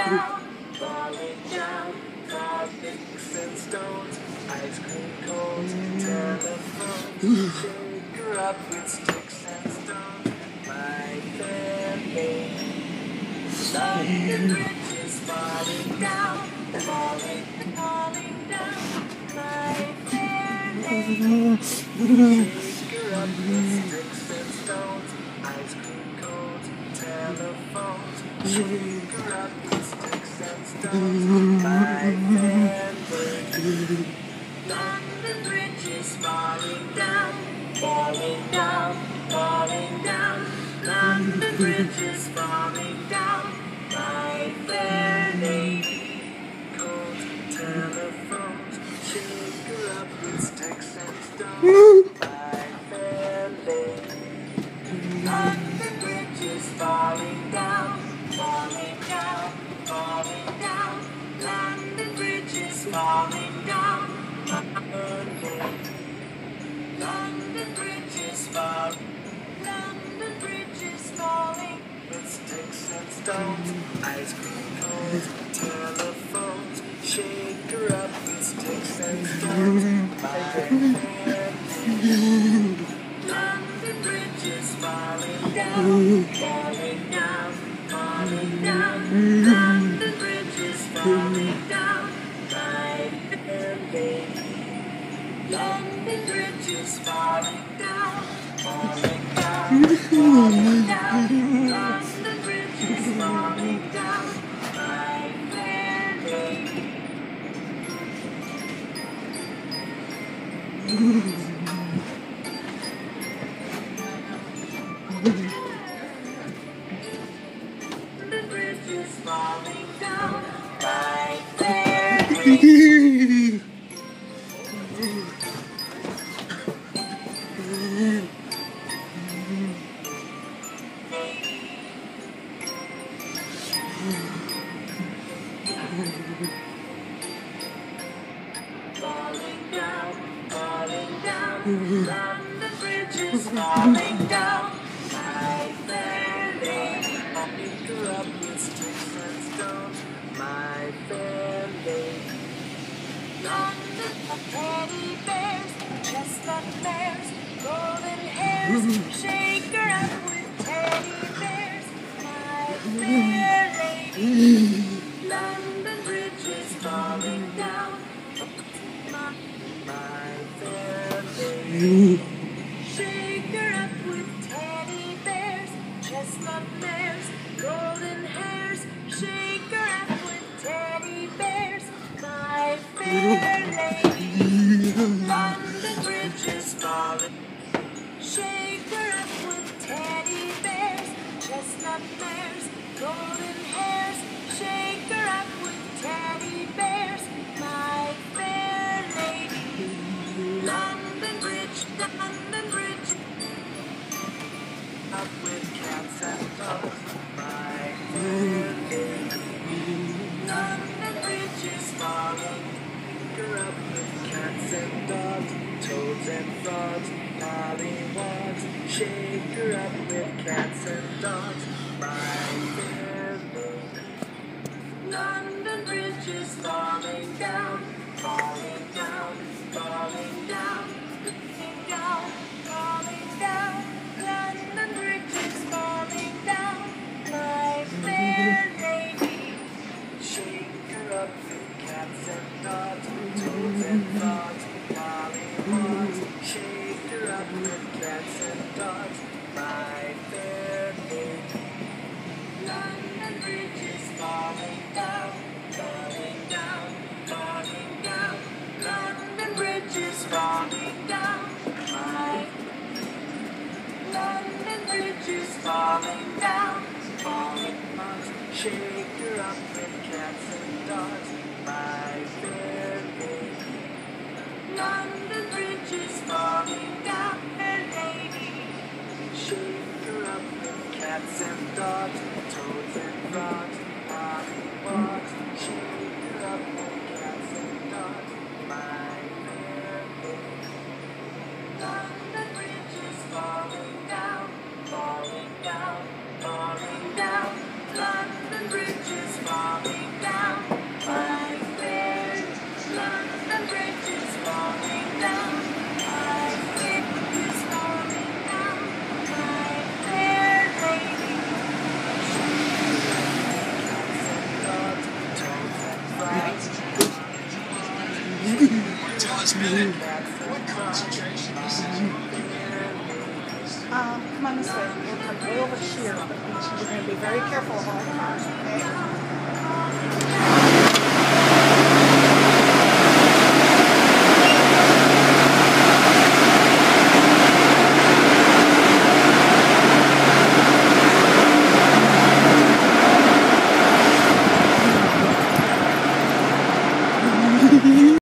down, falling down, sticks and stones, ice cream cones, telephones, shake her up with sticks and stones, my fair lady. London Bridge is falling down, falling, falling down, my fair lady. Shake her up with sticks and stones, ice cream cones, telephones, shake her up with sticks and stones, my fair lady. London Bridge is falling down, falling down, falling down. London Bridge is falling down, my fair lady. Cold telephones, shake her up with sticks and stones, my fair lady. London Bridge is falling down, falling down, falling down. London Bridge is falling down, my fair lady. London Bridge is falling. London Bridge is falling with sticks and stones, ice cream cones, telephones, shake her up with sticks and stones, my fair lady. London Bridge is falling down, falling down, falling down. London Bridge is falling down, my fair lady. London Bridge is falling down, falling down, falling down. London Bridge is falling down, my fair lady. London Bridge is falling down, my fair lady. Falling down, falling down. London Bridge is falling down, my fair lady. Pick her up with sticks and stones, my fair lady. London teddy bears, chestnut bears, golden hairs, shake her up with teddy bears, my fair lady. London Bridge is falling down, my fair lady. Shake her up with teddy bears, chestnut bears, golden hairs, shake her up with teddy bears, my fair lady. London Bridge is falling. Shake her up with teddy bears, chestnut bears, golden hairs, shake her up with teddy bears, my fair lady. London Bridge, up with cats and dogs, my fair lady. London Bridge is falling. Pick her up with cats and dogs, toads and frogs, pollywogs. Shake her up with cats and dogs, my fair lady. London Bridge is falling down, falling down, falling down, falling down, falling down. London Bridge is falling down, my fair lady. Shake her up with cats and dogs, toads and frogs, pollywogs. Shake her up with cats and dogs, my fair lady. London Bridge is falling down, falling down, falling down. London Bridge is falling down, my London Bridge is falling down, falling down. Shake her up with cats and dogs, my fair lady. London Bridge is falling down, fair lady. Shake her up with cats and dogs, toads and frogs, pollywogs. Shake her up with cats and dogs, my fair lady. London Bridge is falling down, falling down, falling down. London Bridge is falling Come on this way. We'll come way over here. But you're going to be very careful of all the cars, okay?